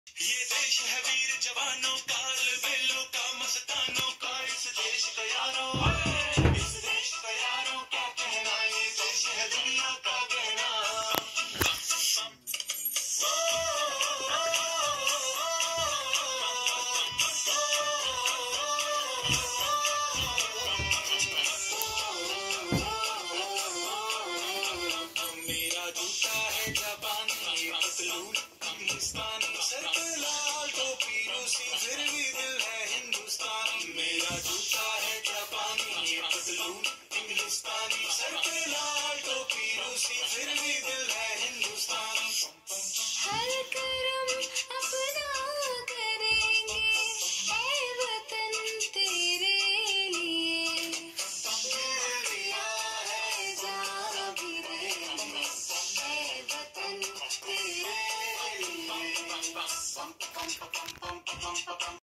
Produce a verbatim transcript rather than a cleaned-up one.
ये देश है वीर जवानों का, बेलों का, मस्तानों का, इस देश का यारों, इस देश का यारों क्या कहना, ये देश है दुनिया का कहना। मेरा जूता है जापानी, पतलून हिंदुस्तानी, सर पे लाल टोपी रूसी, फिर भी दिल है हिंदुस्तानी। मेरा जूता है जापानी, पतलून हिंदुस्तानी, सर पे लाल टोपी रूसी, फिर भी दिल है हिंदुस्तानी। हर कर्म अपना करेंगे ऐ वतन तेरे लिए, तेरे लिया है जान भी देंगे ऐ वतन तेरे लिए।